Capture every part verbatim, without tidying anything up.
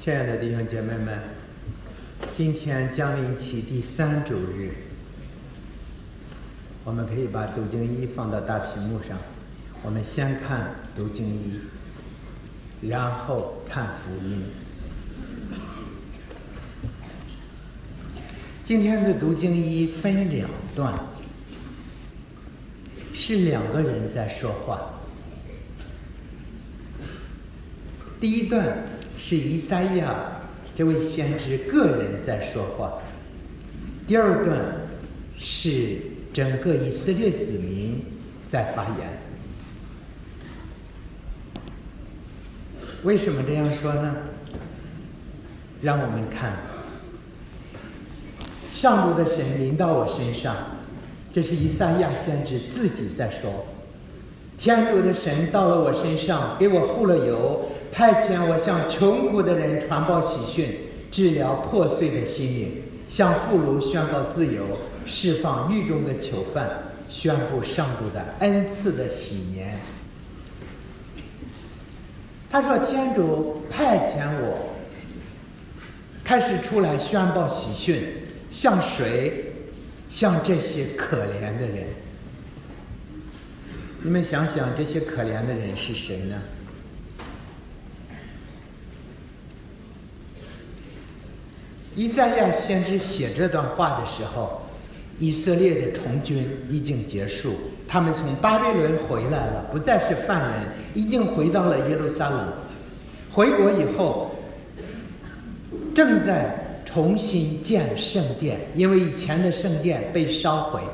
亲爱的弟兄姐妹们，今天将临期第三周日，我们可以把读经一放到大屏幕上。我们先看读经一，然后看福音。今天的读经一分两段，是两个人在说话。第一段是以赛亚这位先知个人在说话，第二段是整个以色列子民在发言。为什么这样说呢？让我们看上主的神临到我身上，这是以赛亚先知自己在说。天主的神到了我身上，给我付了油，派遣我向穷苦的人传报喜讯，治疗破碎的心灵，向俘虏宣告自由，释放狱中的囚犯，宣布上主的恩赐的喜年。他说天主派遣我开始出来宣报喜讯，向谁？向这些可怜的人。你们想想，这些可怜的人是谁呢？以赛亚先知写这段话的时候，以色列的从军已经结束，他们从巴比伦回来了，不再是犯人，已经回到了耶路撒冷。回国以后，正在重新建圣殿，因为以前的圣殿被烧毁。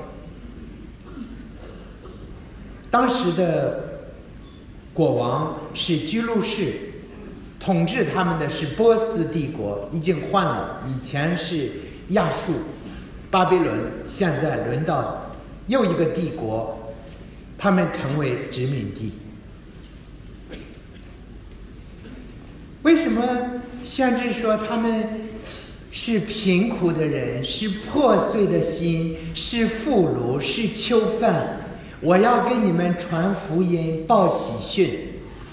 当时的国王是居鲁士，统治他们的是波斯帝国，已经换了，以前是亚述、巴比伦，现在轮到又一个帝国，他们成为殖民地。为什么先知说他们是贫苦的人，是破碎的心，是俘虏，是囚犯？我要给你们传福音，报喜讯。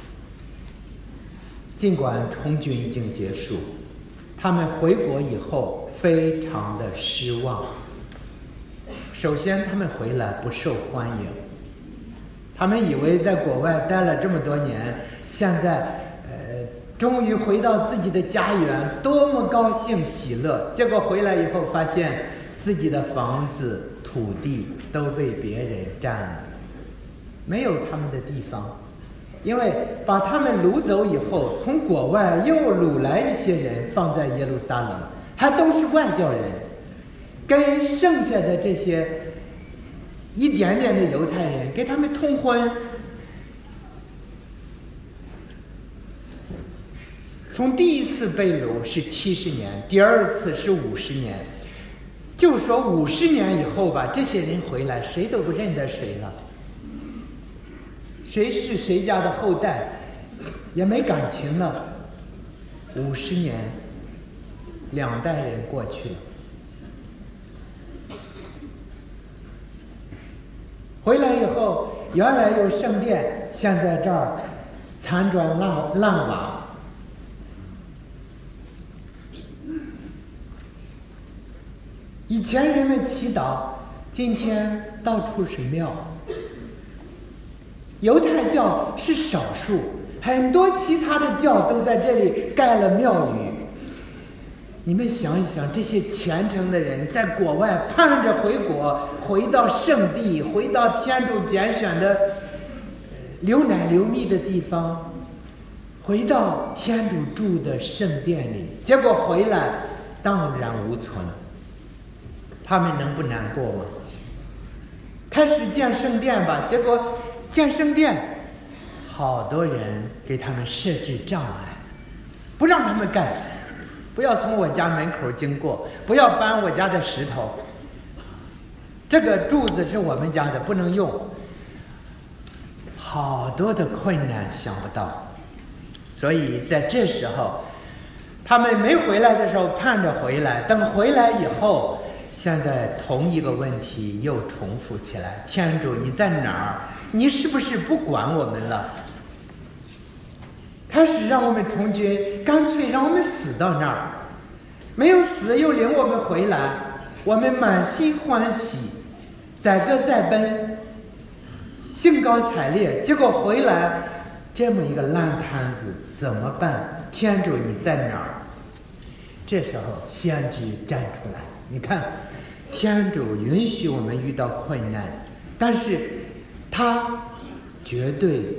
尽管从军已经结束，他们回国以后非常的失望。首先，他们回来不受欢迎，他们以为在国外待了这么多年，现在呃，终于回到自己的家园，多么高兴喜乐！结果回来以后，发现自己的房子、土地都被别人占了，没有他们的地方。因为把他们掳走以后，从国外又掳来一些人放在耶路撒冷，还都是外教人，跟剩下的这些一点点的犹太人给他们通婚。从第一次被掳是七十年，第二次是五十年，就说五十年以后吧，这些人回来谁都不认得谁了，谁是谁家的后代也没感情了。五十年，两代人过去了，回来以后，原来有圣殿，现在这儿残砖烂烂瓦。以前人们祈祷，今天到处是庙。犹太教是少数，很多其他的教都在这里盖了庙宇。你们想一想，这些虔诚的人在国外盼着回国，回到圣地，回到天主拣选的流奶流蜜的地方，回到天主住的圣殿里，结果回来荡然无存。他们能不难过吗？开始建圣殿吧，结果建圣殿，好多人给他们设置障碍，不让他们盖，不要从我家门口经过，不要搬我家的石头，这个柱子是我们家的，不能用。好多的困难想不到，所以在这时候，他们没回来的时候盼着回来，等回来以后，现在同一个问题又重复起来：天主你在哪儿？你是不是不管我们了？ 开始让我们从军，干脆让我们死到那儿，没有死又领我们回来，我们满心欢喜，载歌载奔，兴高采烈。结果回来这么一个烂摊子，怎么办？天主你在哪儿？这时候先知站出来，你看，天主允许我们遇到困难，但是他绝对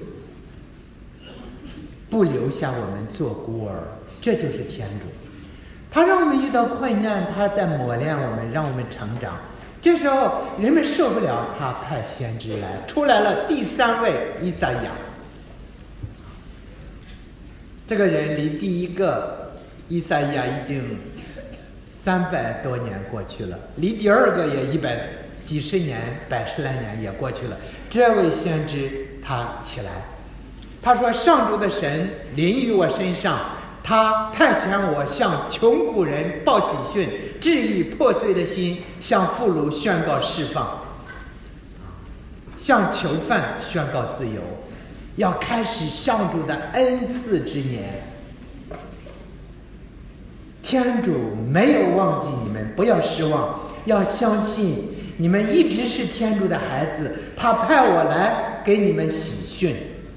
不留下我们做孤儿，这就是天主。他让我们遇到困难，他在磨练我们，让我们成长。这时候人们受不了，他派先知来，出来了第三位以赛亚。这个人离第一个以赛亚已经三百多年过去了，离第二个也一百几十年、百十来年也过去了。这位先知他起来，他说：“上主的神临于我身上，他派遣我向穷苦人报喜讯，治愈破碎的心，向俘虏宣告释放，向囚犯宣告自由，要开始上主的恩赐之年。天主没有忘记你们，不要失望，要相信你们一直是天主的孩子，他派我来给你们喜讯。”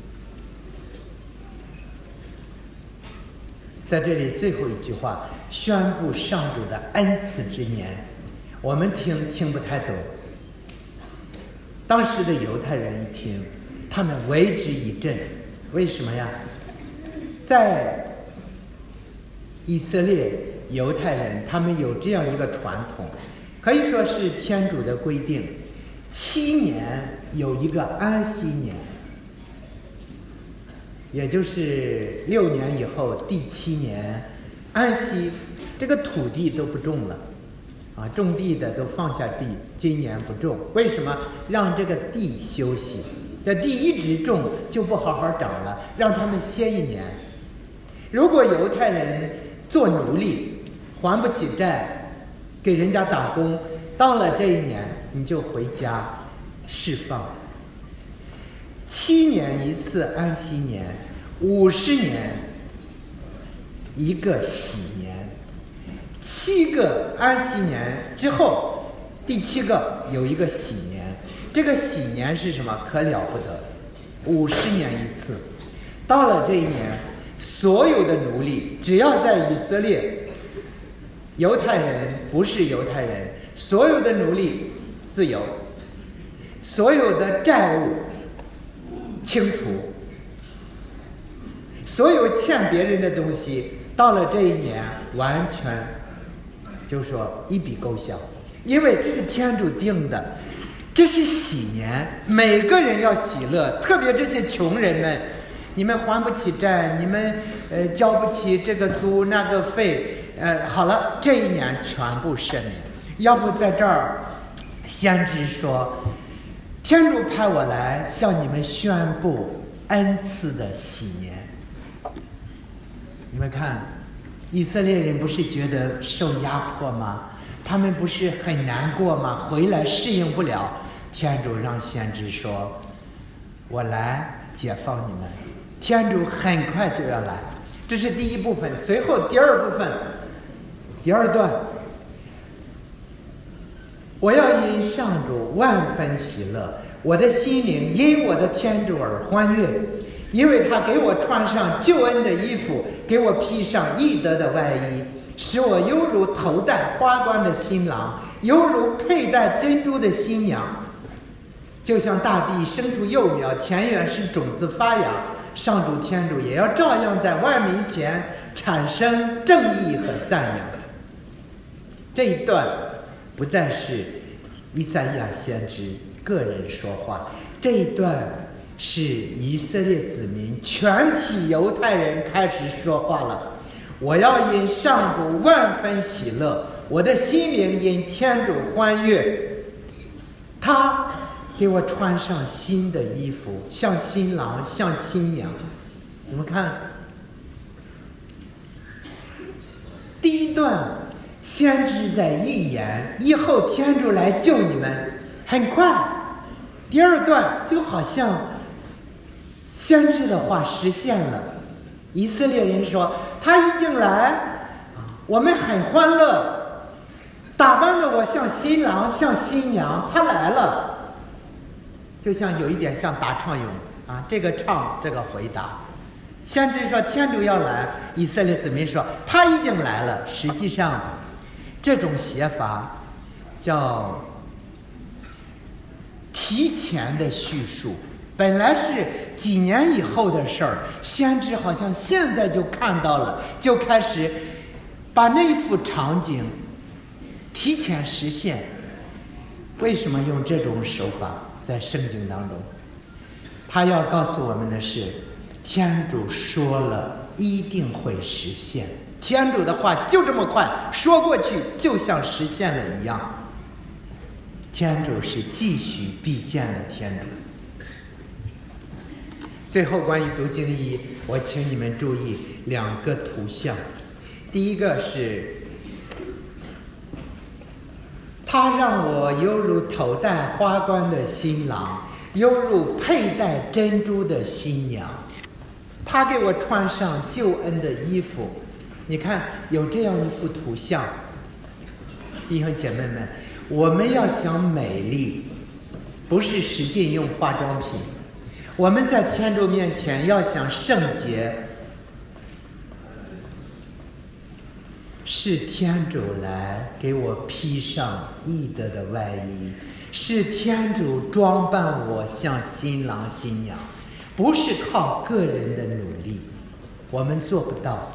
在这里最后一句话，宣布上主的恩赐之年，我们听听不太懂。当时的犹太人一听，他们为之一振。为什么呀？在以色列犹太人，他们有这样一个传统，可以说是天主的规定，七年有一个安息年，也就是六年以后第七年安息，这个土地都不种了啊，种地的都放下地，今年不种。为什么？让这个地休息，这地一直种就不好好长了，让他们歇一年。如果犹太人做奴隶还不起债，给人家打工，到了这一年你就回家释放。七年一次安息年，五十年一个喜年，七个安息年之后，第七个有一个喜年。这个喜年是什么？可了不得，五十年一次。到了这一年，所有的奴隶只要在以色列，犹太人不是犹太人，所有的奴隶自由，所有的债务清除，所有欠别人的东西，到了这一年完全就说一笔勾销，因为这是天主定的，这是喜年，每个人要喜乐，特别这些穷人们，你们还不起债，你们呃交不起这个租那个费，呃好了，这一年全部赦免。要不在这儿，先知说，天主派我来向你们宣布恩赐的喜年。你们看，以色列人不是觉得受压迫吗？他们不是很难过吗？回来适应不了，天主让先知说，我来解放你们。天主很快就要来，这是第一部分。随后第二部分，第二段，我要因上主万分喜乐，我的心灵因我的天主而欢悦，因为他给我穿上救恩的衣服，给我披上义德的外衣，使我犹如头戴花冠的新郎，犹如佩戴珍珠的新娘。就像大地生出幼苗，田园使种子发芽，上主天主也要照样在万民前产生正义和赞扬。这一段不再是以赛亚先知个人说话，这一段是以色列子民全体犹太人开始说话了。我要因上主万分喜乐，我的心灵因天主欢悦，他给我穿上新的衣服，像新郎像新娘。你们看，第一段先知在预言以后天主来救你们，很快。第二段就好像先知的话实现了， 以色列人说他已经来，我们很欢乐，打扮的我像新郎像新娘，他来了，就像有一点像打唱咏啊，这个唱这个回答。先知说天主要来，以色列子民说他已经来了。实际上这种写法叫提前的叙述，本来是几年以后的事儿，先知好像现在就看到了，就开始把那幅场景提前实现。为什么用这种手法在圣经当中？他要告诉我们的是，天主说了一定会实现，天主的话就这么快说过去，就像实现了一样。天主是继续必见的天主。最后关于读经一，我请你们注意两个图像。第一个是他让我犹如头戴花冠的新郎，犹如佩戴珍珠的新娘。他给我穿上救恩的衣服。你看有这样一幅图像。弟兄姐妹们，我们要想美丽，不是使劲用化妆品，我们在天主面前要想圣洁，是天主来给我披上义德的外衣，是天主装扮我像新郎新娘，不是靠个人的努力，我们做不到。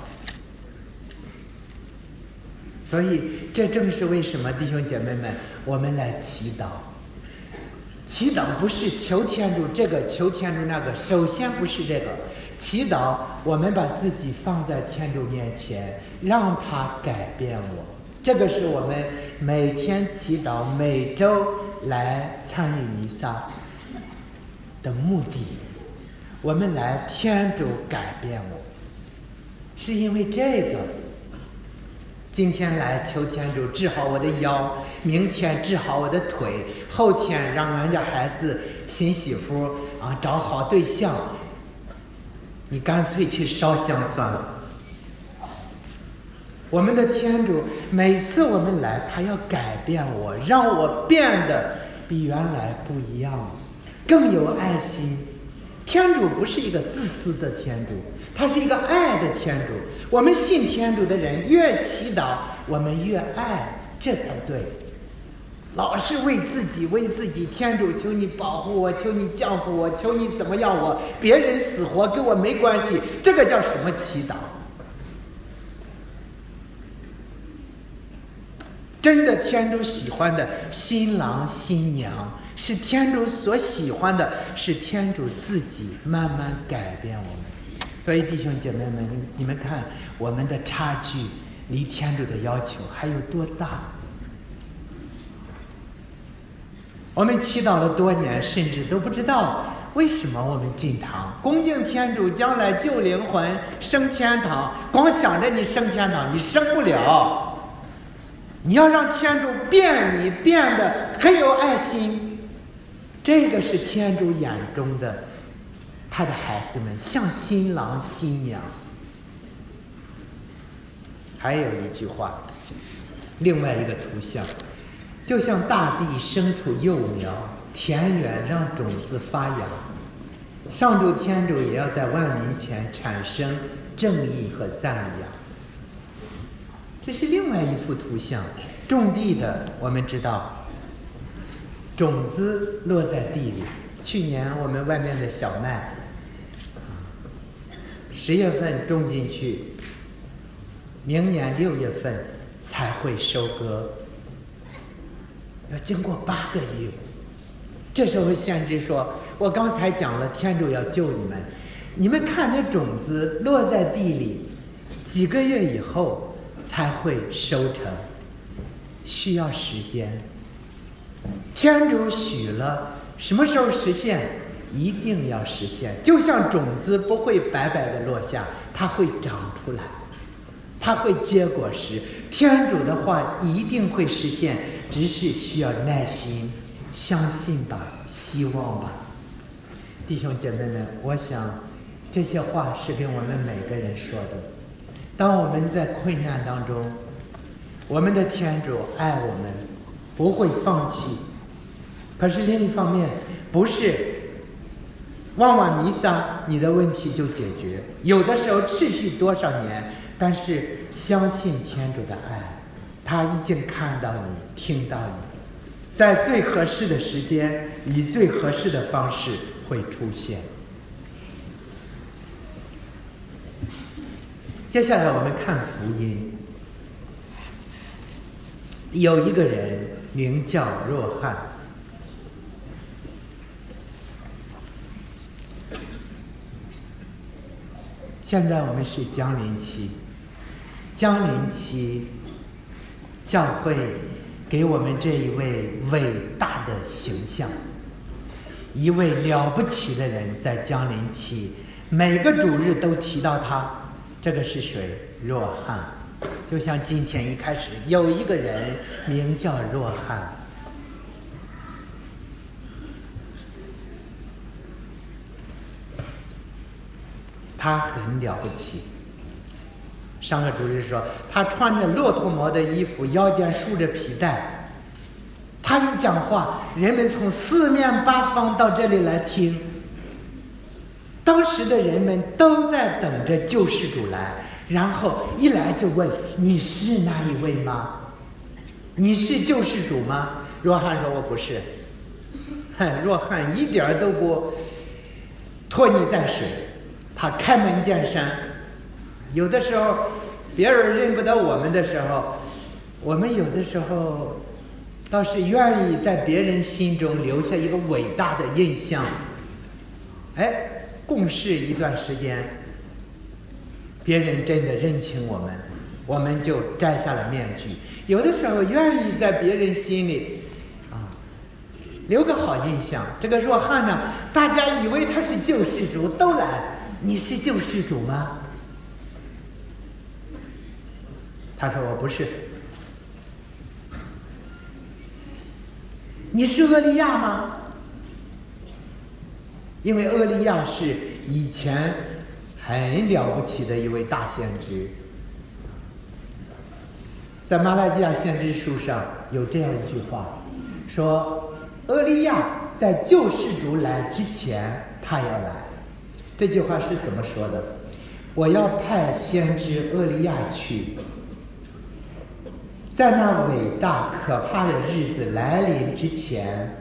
所以这正是为什么弟兄姐妹们，我们来祈祷。祈祷不是求天主这个求天主那个，首先不是这个。祈祷我们把自己放在天主面前，让他改变我。这个是我们每天祈祷每周来参与弥撒的目的。我们来天主改变我，是因为这个。今天来求天主治好我的腰，明天治好我的腿，后天让俺家孩子新媳妇啊找好对象，你干脆去烧香算了。我们的天主每次我们来，他要改变我，让我变得比原来不一样，更有爱心。天主不是一个自私的天主，他是一个爱的天主。我们信天主的人越祈祷，我们越爱，这才对。老是为自己为自己，天主求你保护我，求你降服我，求你怎么样我，别人死活跟我没关系，这个叫什么祈祷？真的天主喜欢的新郎新娘，是天主所喜欢的，是天主自己慢慢改变我们。所以弟兄姐妹们，你们看我们的差距离天主的要求还有多大？我们祈祷了多年，甚至都不知道为什么我们进堂恭敬天主，将来救灵魂升天堂，光想着你升天堂你升不了。你要让天主变你，变得很有爱心，这个是天主眼中的他的孩子们像新郎新娘。还有一句话，另外一个图像，就像大地生出幼苗，田园让种子发芽，上主天主也要在万民前产生正义和赞扬。这是另外一幅图像，种地的我们知道，种子落在地里。去年我们外面的小麦，十月份种进去，明年六月份才会收割，要经过八个月。这时候先知说：“我刚才讲了，天主要救你们，你们看这种子落在地里，几个月以后。”才会收成，需要时间。天主许了，什么时候实现？一定要实现。就像种子不会白白的落下，它会长出来，它会结果实。天主的话一定会实现，只是需要耐心，相信吧，希望吧。弟兄姐妹们，我想这些话是跟我们每个人说的。当我们在困难当中，我们的天主爱我们，不会放弃。可是另一方面，不是望望弥撒你的问题就解决，有的时候持续多少年，但是相信天主的爱，他已经看到你，听到你，在最合适的时间，以最合适的方式会出现。接下来我们看福音，有一个人名叫若翰。现在我们是降临期，降临期教会给我们这一位伟大的形象，一位了不起的人，在降临期每个主日都提到他。这个是谁？若翰。就像今天一开始有一个人名叫若翰，他很了不起。上个主日说，他穿着骆驼毛的衣服，腰间束着皮带。他一讲话，人们从四面八方到这里来听。当时的人们都在等着救世主来，然后一来就问：“你是那一位吗？你是救世主吗？”若翰说：“我不是。”若翰一点都不拖泥带水，他开门见山。有的时候别人认不得我们的时候，我们有的时候倒是愿意在别人心中留下一个伟大的印象。哎，共事一段时间，别人真的认清我们，我们就摘下了面具。有的时候愿意在别人心里啊留个好印象。这个若翰呢，大家以为他是救世主，都来。你是救世主吗？他说：“我不是。”你是厄利亚吗？因为厄利亚是以前很了不起的一位大先知，在马拉基亚先知书上有这样一句话，说厄利亚在救世主来之前，他要来。这句话是怎么说的？我要派先知厄利亚去，在那伟大可怕的日子来临之前，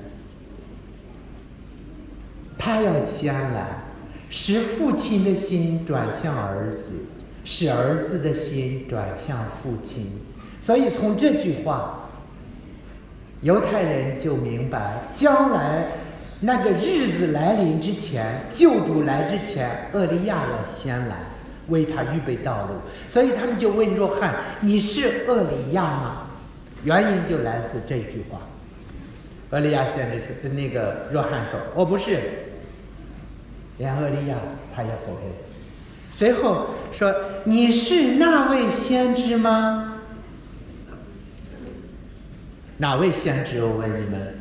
他要先来，使父亲的心转向儿子，使儿子的心转向父亲。所以从这句话，犹太人就明白，将来那个日子来临之前，救主来之前，厄利亚要先来，为他预备道路。所以他们就问若翰：“你是厄利亚吗？”原因就来自这句话。厄利亚先知说，那个若翰说：“我不是。”连厄利亚他也否认。随后说：“你是那位先知吗？”哪位先知？我问你们，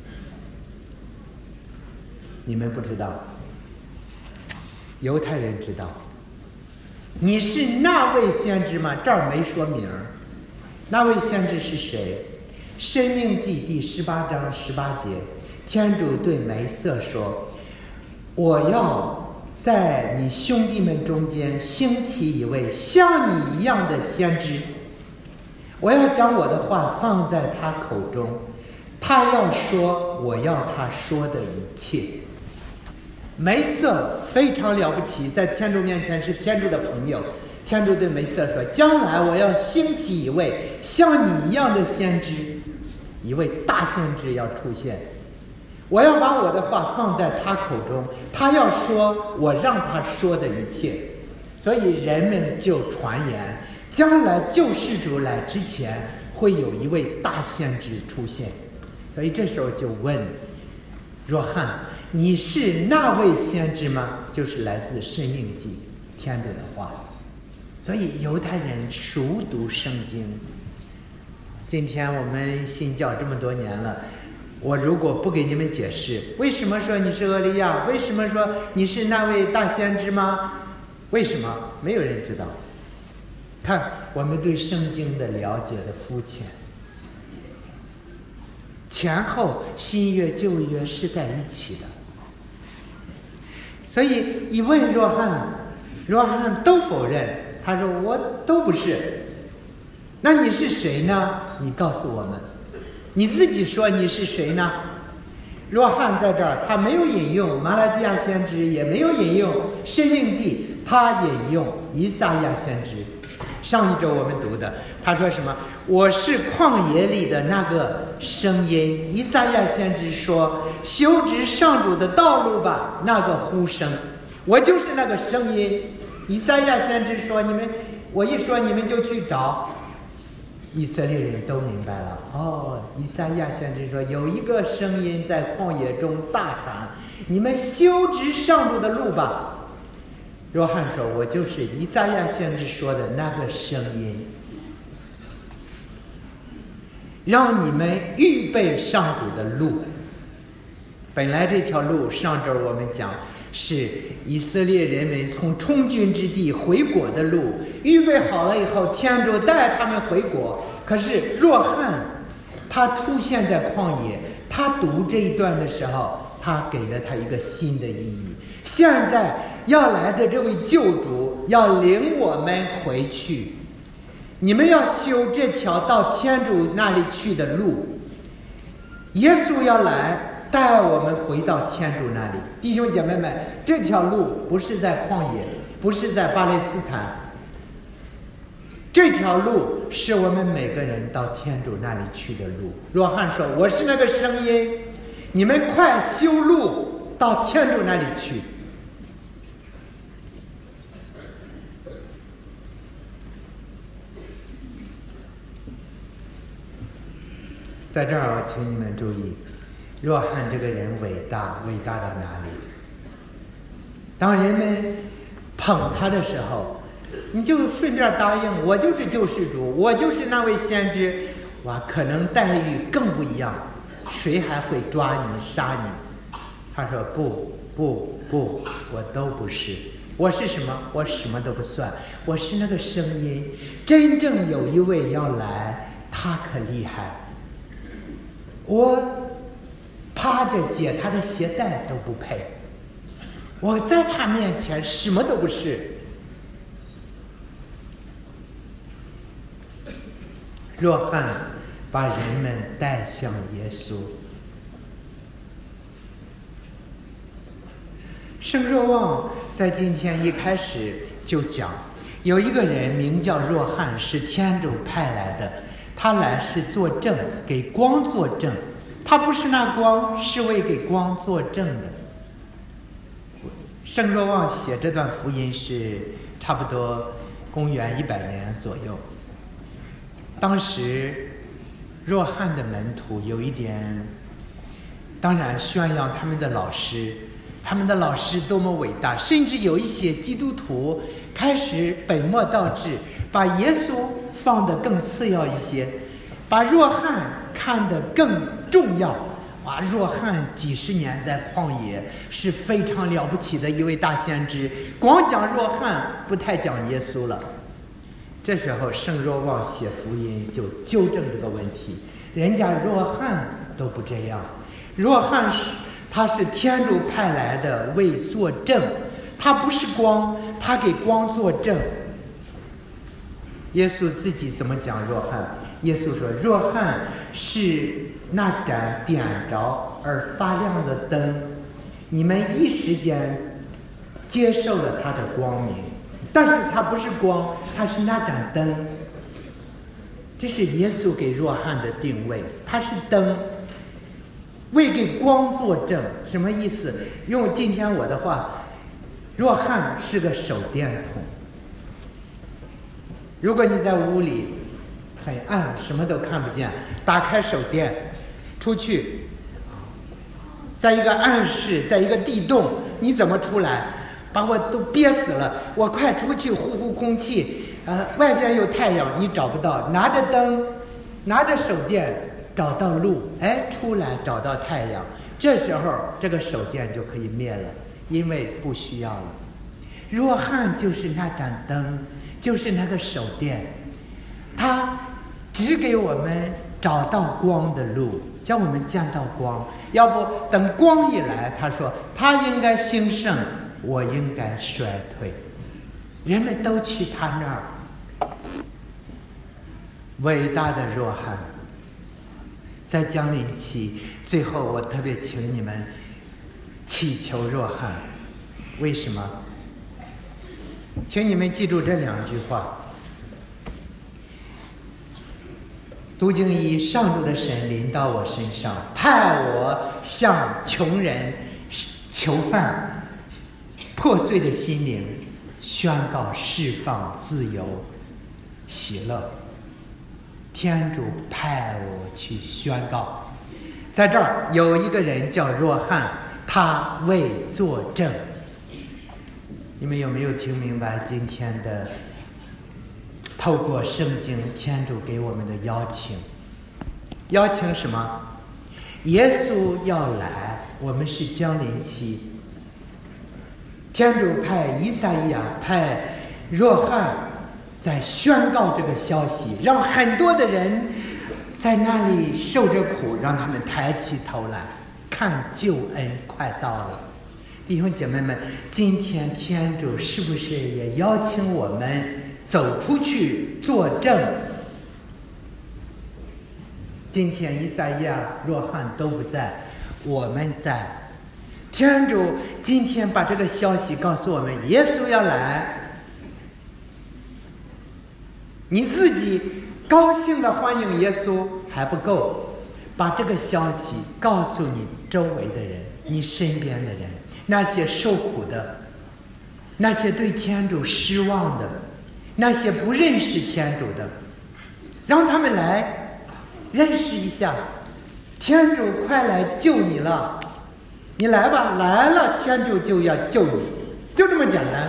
你们不知道，犹太人知道。你是那位先知吗？这儿没说名儿。那位先知是谁？申命记第十八章十八节，天主对梅瑟说：“我要在你兄弟们中间兴起一位像你一样的先知，我要将我的话放在他口中，他要说我要他说的一切。”梅瑟非常了不起，在天主面前是天主的朋友。天主对梅瑟说：“将来我要兴起一位像你一样的先知，一位大先知要出现。我要把我的话放在他口中，他要说我让他说的一切。”所以人们就传言，将来救世主来之前，会有一位大先知出现。所以这时候就问若翰：“你是那位先知吗？”就是来自申命记天主的话。所以犹太人熟读圣经。今天我们信教这么多年了， 我如果不给你们解释，为什么说你是厄利亚？为什么说你是那位大先知吗？为什么？没有人知道。看我们对圣经的了解的肤浅，前后新约旧约是在一起的。所以一问约翰，约翰都否认，他说我都不是。那你是谁呢？你告诉我们，你自己说你是谁呢？约翰在这儿，他没有引用马拉基亚先知，也没有引用申命记，他引用以赛亚先知。上一周我们读的，他说什么？我是旷野里的那个声音。以赛亚先知说：“修直上主的道路吧。”那个呼声，我就是那个声音。以赛亚先知说：“你们，我一说你们就去找。”以色列人都明白了。哦，以赛亚先知说，有一个声音在旷野中大喊：“你们修直上主的路吧。”约翰说：“我就是以赛亚先知说的那个声音，让你们预备上主的路。”本来这条路上周我们讲是以色列人们从充军之地回国的路，预备好了以后，天主带他们回国。可是约翰他出现在旷野，他读这一段的时候，他给了他一个新的意义。现在要来的这位救主要领我们回去，你们要修这条到天主那里去的路。耶稣要来带我们回到天主那里。弟兄姐妹们，这条路不是在旷野，不是在巴勒斯坦，这条路是我们每个人到天主那里去的路。约翰说：“我是那个声音，你们快修路到天主那里去。”在这儿，请你们注意，约翰这个人伟大，伟大到哪里？当人们捧他的时候，你就顺便答应，我就是救世主，我就是那位先知，哇，可能待遇更不一样，谁还会抓你杀你？他说不不不，我都不是。我是什么？我什么都不算，我是那个声音。真正有一位要来，他可厉害，我趴着解他的鞋带都不配，我在他面前什么都不是。约翰把人们带向耶稣。圣若望在今天一开始就讲，有一个人名叫若翰，是天主派来的，他来是作证，给光作证。他不是那光，是为给光作证的。圣若望写这段福音是差不多公元一百年左右。当时若翰的门徒有一点，当然宣扬他们的老师，他们的老师多么伟大，甚至有一些基督徒开始本末倒置，把耶稣放得更次要一些，把若翰看得更重要。哇，若翰几十年在旷野，是非常了不起的一位大先知，光讲若翰，不太讲耶稣了。这时候圣若望写福音就纠正这个问题，人家若翰都不这样。若翰是他是天主派来的为作证，他不是光，他给光作证。耶稣自己怎么讲若翰？耶稣说，若翰是那盏点着而发亮的灯，你们一时间接受了他的光明，但是他不是光，他是那盏灯。这是耶稣给若翰的定位，他是灯，为给光作证。什么意思？用今天我的话，若翰是个手电筒。如果你在屋里很暗，什么都看不见，打开手电出去，在一个暗室，在一个地洞，你怎么出来？把我都憋死了，我快出去呼呼空气，呃，外边有太阳，你找不到，拿着灯拿着手电找到路，哎，出来找到太阳，这时候这个手电就可以灭了，因为不需要了。若翰就是那盏灯，就是那个手电，他指给我们找到光的路，叫我们见到光。要不等光一来，他说他应该兴盛，我应该衰退，人们都去他那儿。伟大的若翰在降临期，最后我特别请你们祈求若翰。为什么？请你们记住这两句话。读经一，上主的神临到我身上，派我向穷人、囚犯、破碎的心灵宣告释放、自由、喜乐。天主派我去宣告。在这儿有一个人叫若翰，他为作证。你们有没有听明白今天的透过圣经天主给我们的邀请？邀请什么？耶稣要来，我们是降临期。天主派以赛亚、派若翰在宣告这个消息，让很多的人在那里受着苦，让他们抬起头来看救恩快到了。弟兄姐妹们，今天天主是不是也邀请我们走出去作证？今天以赛亚、若翰都不在，我们在。天主今天把这个消息告诉我们，耶稣要来。你自己高兴的欢迎耶稣还不够，把这个消息告诉你周围的人，你身边的人，那些受苦的，那些对天主失望的，那些不认识天主的，让他们来认识一下，天主快来救你了，你来吧，来了天主就要救你，就这么简单。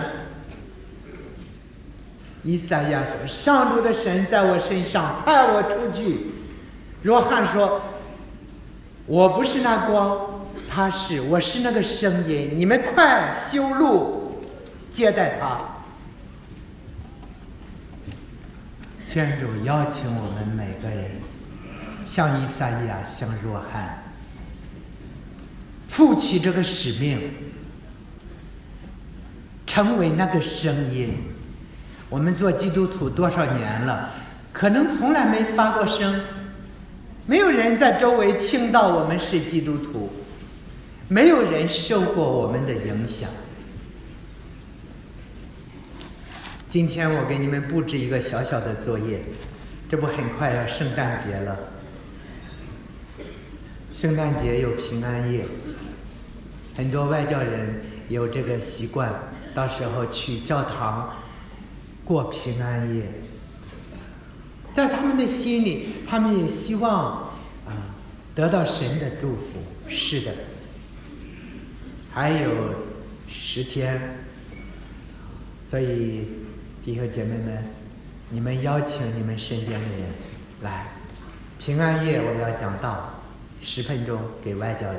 以赛亚说，上主的神在我身上，派我出去。若翰说，我不是那光，他是，我是那个声音，你们快修路接待他。天主邀请我们每个人像以赛亚，像若翰，负起这个使命，成为那个声音。我们做基督徒多少年了，可能从来没发过声，没有人在周围听到我们是基督徒，没有人受过我们的影响。今天我给你们布置一个小小的作业，这不很快要圣诞节了，圣诞节有平安夜，很多外教人有这个习惯，到时候去教堂过平安夜。在他们的心里，他们也希望啊得到神的祝福。是的，还有十天，所以弟兄姐妹们，你们邀请你们身边的人来平安夜，我要讲道十分钟给外教人，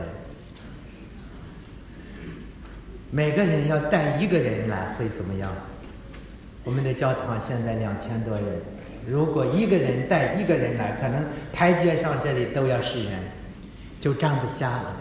每个人要带一个人来，会怎么样？我们的教堂现在两千多人，如果一个人带一个人来，可能台阶上这里都要是人，就站不下了。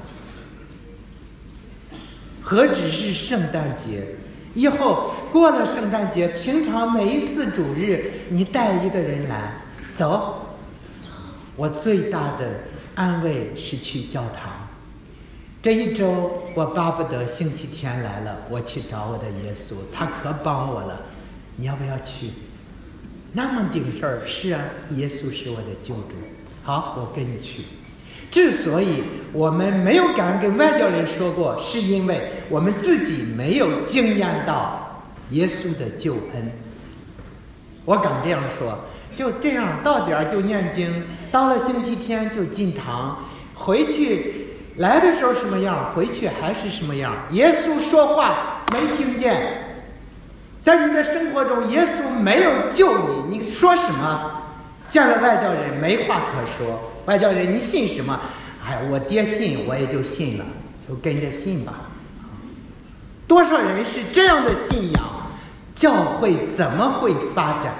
何止是圣诞节，以后过了圣诞节，平常每一次主日，你带一个人来，走。我最大的安慰是去教堂。这一周我巴不得星期天来了，我去找我的耶稣，他可帮我了。你要不要去？那么顶事儿，是啊，耶稣是我的救主。好，我跟你去。之所以我们没有敢跟外教人说过，是因为我们自己没有经验到耶稣的救恩。我敢这样说，就这样到点儿就念经，到了星期天就进堂，回去来的时候什么样，回去还是什么样。耶稣说话没听见。在你的生活中，耶稣没有救你，你说什么？ 见了外教人没话可说，外教人你信什么？哎，我爹信，我也就信了，就跟着信吧。多少人是这样的信仰，教会怎么会发展？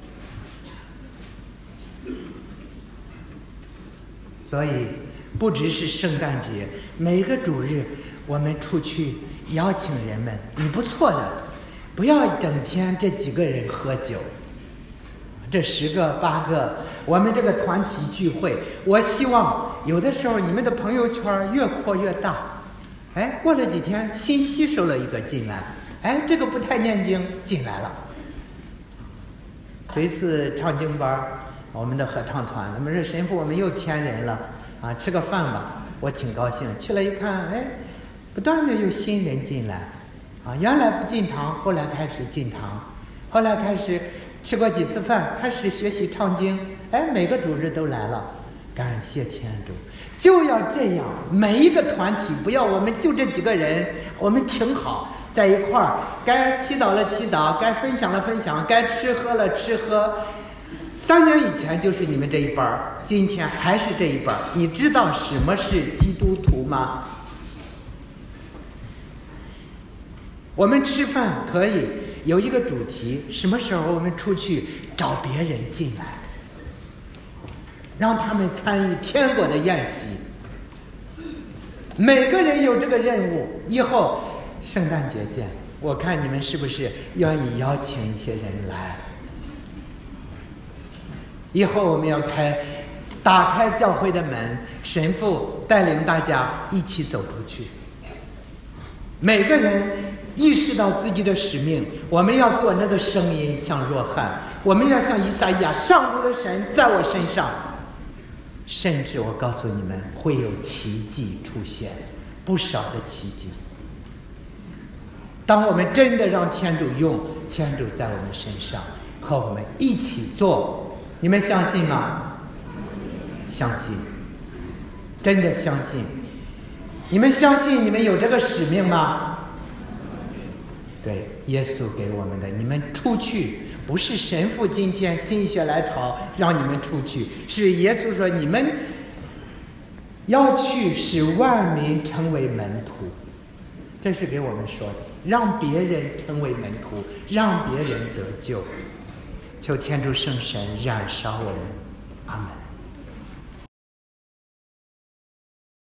所以不只是圣诞节，每个主日我们出去邀请人们，你不错的，不要整天这几个人喝酒，这十个八个，我们这个团体聚会，我希望有的时候你们的朋友圈越扩越大。哎，过了几天新吸收了一个进来，哎，这个不太念经进来了。有一次唱经班，我们的合唱团，他们说神父我们又添人了啊，吃个饭吧。我挺高兴，去了一看，哎，不断的有新人进来啊，原来不进堂，后来开始进堂，后来开始吃过几次饭，开始学习唱经，哎，每个主日都来了。感谢天主，就要这样，每一个团体不要我们就这几个人，我们挺好在一块儿，该祈祷了祈祷，该分享了分享，该吃喝了吃喝。三年以前就是你们这一班，今天还是这一班。你知道什么是基督徒吗？我们吃饭可以有一个主题，什么时候我们出去找别人进来，让他们参与天国的宴席。每个人有这个任务，以后圣诞节见，我看你们是不是愿意邀请一些人来。以后我们要开打开教会的门，神父带领大家一起走出去，每个人意识到自己的使命，我们要做那个声音，像若翰，我们要像以赛亚，上主的神在我身上。甚至我告诉你们，会有奇迹出现，不少的奇迹。当我们真的让天主用，天主在我们身上，和我们一起做，你们相信吗？相信，真的相信。你们相信你们有这个使命吗？对，耶稣给我们的，你们出去。不是神父今天心血来潮让你们出去，是耶稣说你们要去使万民成为门徒，这是给我们说的，让别人成为门徒，让别人得救。求天主圣神燃烧我们，阿门。